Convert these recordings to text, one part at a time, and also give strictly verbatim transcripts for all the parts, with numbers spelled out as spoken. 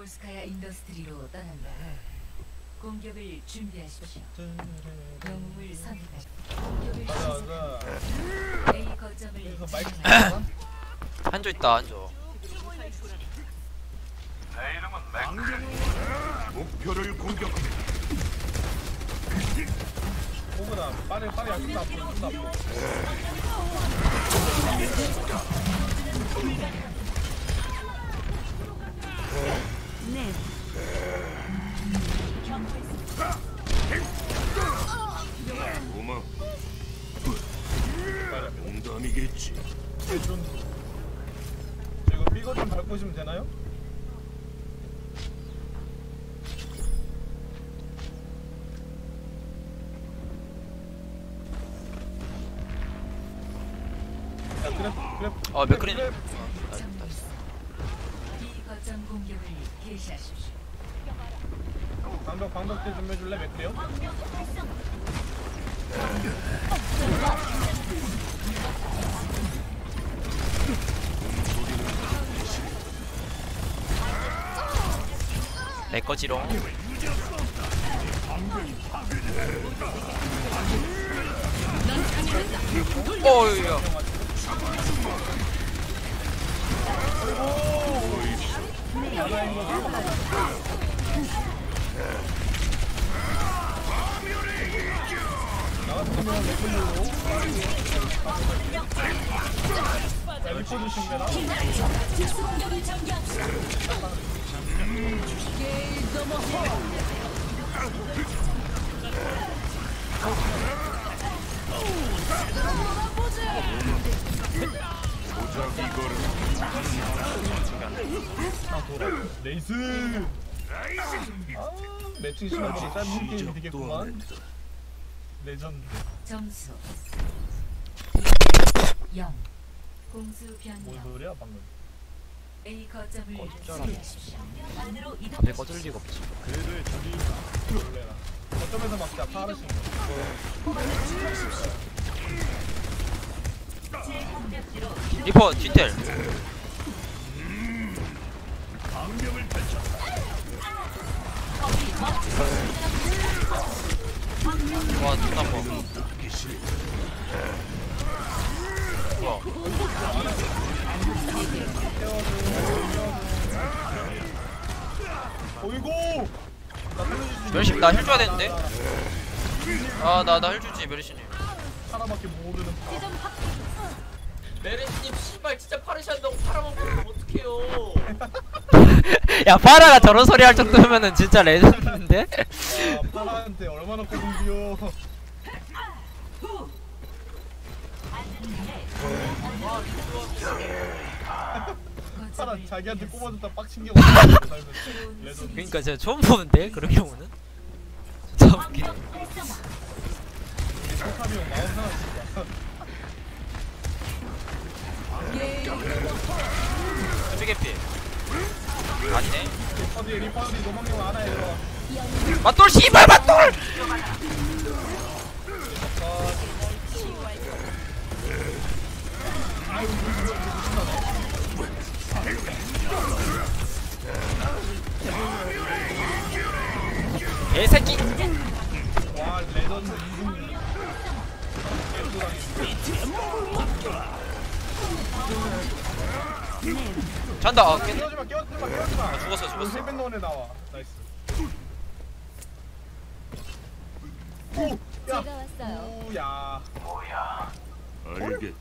볼스카야 인더스트리로 떠난다. 공격을 준비하십시오. 영웅을 선택하십시오. 공격을 시작합니다. A 거점을 점령하십시오. 한조 있다 한조. 내 이름은 맥. 목표를 공격합니다. 오구나 빨리 빨리 야 끝나 앞으로 끝나 앞으로. 네. 고마워. 농담이겠지. 좀 이거 삐거 좀 밟고 오시면 되나요? 야 그래 그래. 어 맥크린. 그래. B 거점 공격을 개시하십시오. 방벽 방벽대 좀 해줄래 맥크리요? 내 거지롱. 어이야. 나갔으면 맥크리로. 야 리포 주시면 되나? 레이스. 아 매칭 시간 되게 짧은 게임이 되겠구만. 레전드. 점수 영. 공수 뭔 변경. 소리야 방금? A 거점을 어쩌라고. 수비하십시오. 안으로 이동. 내 거질 리가 없지. 놀래라. 거점에서 막자 파르신 거. 리퍼 뒤텔. 와 존나 뭐. 뭐야? 어이구. 멸시 나 힐 줘야 되는데. 아 나 나 힐 주지 멸시님. 하나밖에 모르는. 메르시님 씨발 진짜 파르샨다고 팔아먹으면 어떡해요. 야 파라가 저런 소리 할 정도면은 진짜 레전드인데? 아 파라한테 얼마나 꼬분기요. 파라 자기한테 꼽아줬다 빡친 게 없어. 레전드. 그니까 제가 처음 보는데 그런 경우는. 진짜 웃기네. 포탑이 형 마음 상하니까. 현주 개피. 아니네. 리퍼디 리퍼디 노망용 하나 얘들아. 맞돌 씨발 맞돌. 개새끼. 와 레전드 이승. 잔다. 아, 깨... 깨워지마 깨워지마 깨워지마. 아, 죽었어 죽었어. 헬멧노원에 나와. 나이스. 오! 야! 제가 왔어요. 오야. 뭐야? 알겠다.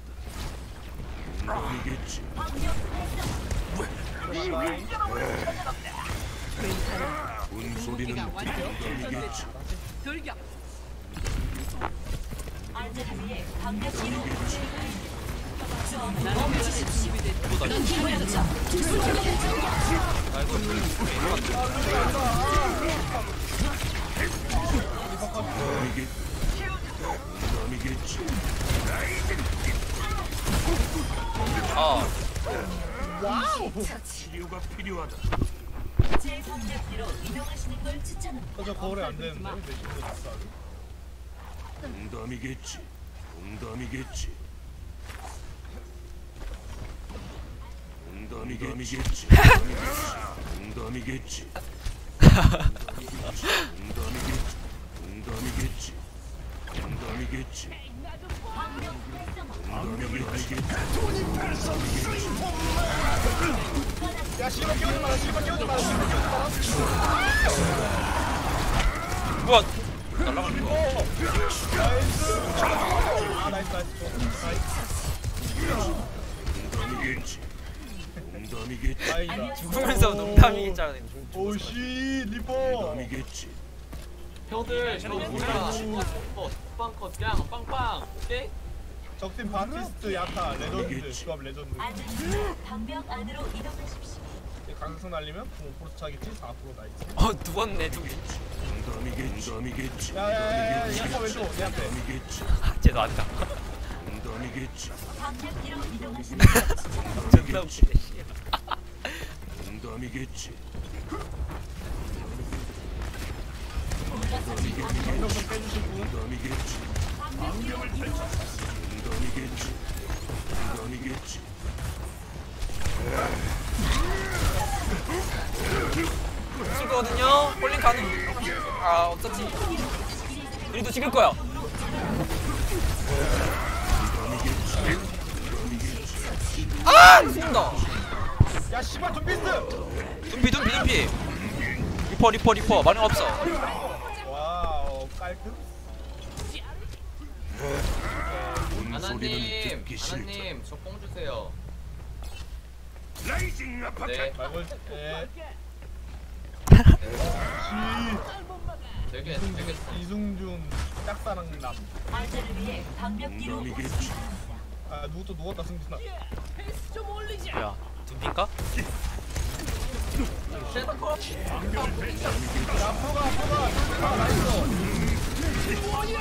농담이겠지. 분소리는 농담이겠지. 농담이겠지. 아 와우! 치료가 필요하다. 제 공격기로 이동하시는 걸 추천합니다. 저 거울에 안 되는데 내 친구 됐어. 농담이겠지. 농담이겠지. 농담이겠지. 농담이겠지. 농담이겠지. 농담이겠지. 농담이겠지. 농담이겠지. 야 씨발 끼우지 마라 씨발 끼우지 마라 씨발 끼우지 마라. 뭐야 날라가는 거 나이스. 아 나이스 나이스 농담이겠지. 농담이겠지. 나이스. 죽으면서 농담이겠지 하는 오씨 리퍼. 농담이겠지. 형들 저 뭐야 빵컷 그냥 빵빵 오케이? 적팀 바티스트 야타 레전드 조합 레전드. 아군이 방벽 안으로 이동하십시오. 강성 날리면 오 퍼센트 차겠지? 사 퍼센트 나이스. 어 누웠네 둘이 농담이겠지. 농담이겠지. 야야야야 야타 왼쪽 내 앞에. 농담이겠지. 쟤도 안다 농담이겠지. 방벽 뒤로 이동하십시오. 존나 웃기네 씨. 농담이겠지. 방벽 좀 빼주실 분. 농담이겠지. 농담이겠지. 농담이겠지. 찍거든요 홀링 가능 아 없었지 우리도 찍을 거야 아 죽는다 야 씨발 좀 비스트. 둠피 둠피 둠피 리퍼 리퍼 리퍼 마냥 없어 와우 깔끔. 본 소리는 아나님 듣기 싫다. 아나님 저 뽕 주세요. 라이징 아파트. 네 말벌 에. 되게 되게 이승준 짝사랑남. 안전을 위해 방벽 뒤로 농담이겠지. 아 누구 또 누웠다 승준아. 뭐야 둠피인가? 셋업 야 앞으로 가 앞으로 가. 아 나이스.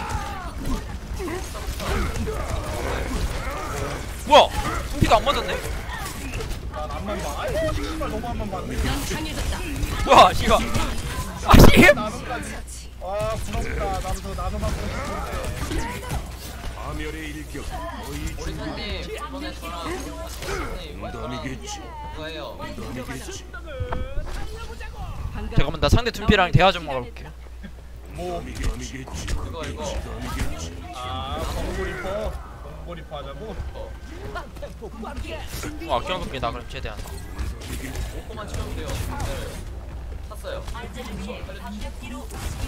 뭐야 둠피가 안 맞았네 난 앞만 봐. 아이고 씨발 너무 앞만 봤네. 뭐야 씨가 아씨 나노까지. 와 부럽다. 나도 저 나노 맞고 싶은데. 파멸의 일격 거의 오리사님 이번에 저랑 오리사님 농담이겠지. 그거예요. 농담이겠지. 잠깐만 나 상대 둠피랑 대화 좀 먹어볼게 뭐. 농담이겠지. 이거 이거 농담이겠지. 아 범고리퍼. 범고리퍼 하자고. 어 아껴볼게 나 그럼 최대한 오코만 치우면 돼요. 네. 탔어요. 안전을 위해 방벽 뒤로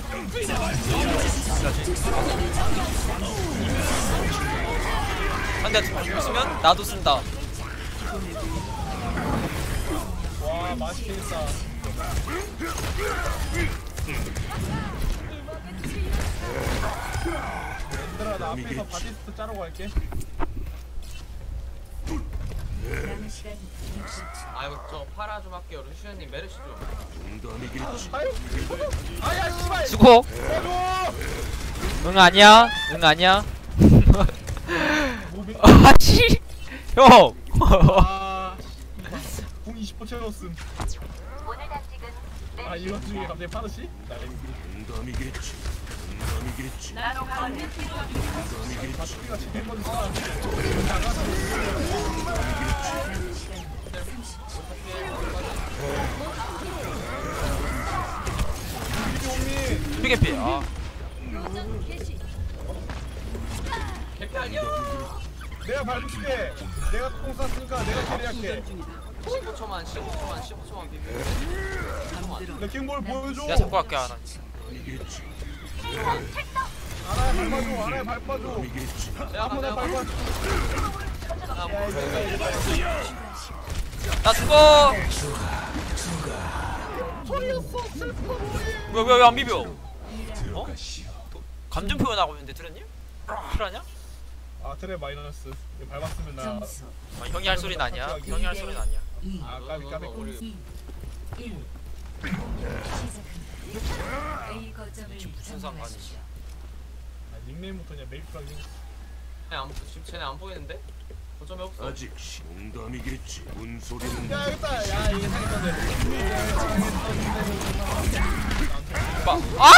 상대 둠피 쓰면 나도 쓴다 와 맛있겠다. 얘들아 나 앞에서 바티스트 자르고 갈게. 남은 시간 육십 초. 아 이거 저 파라 좀 할게요. 루시안님 메르시 좀. 농담이겠지. 아유 아야 씨발. 수고 꺼줘. 응 아니야 응 아니야 무빙. 아씨 형 아 궁 이십 호 채웠음. 오늘 단식은 아 이거 중에 갑자기 파르시? 나 농담이겠지. 농담이겠지. 농담이겠지. 바티가 지금 멤버들 쓰라는데. 둠피 개피 아 개피 아니야? 내가 밟을게. 내가 똥 쌌으니까 내가 캐리할게. 십오 초만 십오 초만 십오 초만 비비고. 잠깐만. 레킹볼 보여줘. 내가 잡고 갈게 하나 농담이겠지. 알아야 밟아줘. 알아야 밟아줘. 농담이겠지. 내가 가 아무나 내가 가. 밟아줘. 나 야 이거 이거. 나 죽어 소리였어. 슬퍼 머리. 뭐야 왜 왜 안 비벼 어? 감정 표현하고 있는데 들었니? 실화냐? 아 트랩 마이너스. 이거 밟았으면 나. 점수 아, 형이 할 소리는 아니야 형이 할 소리는 아니야 이, 아 까비 까비. 우리 이, 일. 시작합니다. A 거점을 무슨 점령하십시오. 아, 닉네임부터 그냥 메이플하게 생겼어. 쟤네 안 지금 쟤네 안 보이는데? 고점이 없어. 아직 농담이겠지. 문 소리는 야 여기다. 야 이게 상했던데. 봐.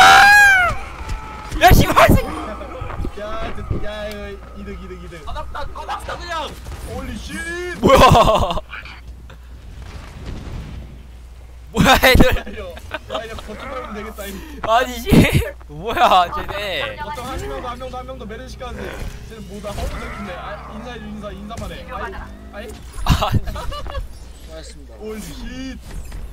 아! 야 씨발 새끼. 야, 드- 야, 이거 이득 이득 이득. 까닥다 까닥다 그냥. 홀리 쉣. 뭐야? 뭐야 애들 야 이제 거점 밟으면 되겠다. 이. 아니 씨 뭐야 쟤네. 거점 한 명도 한 명도 한 명도 메르시 가는데 쟤는 뭐다 허무적인데. 아, 인사해 줘 인사 인사만 해. 아이 아이. 아니 고맙습니다. 올 쉿.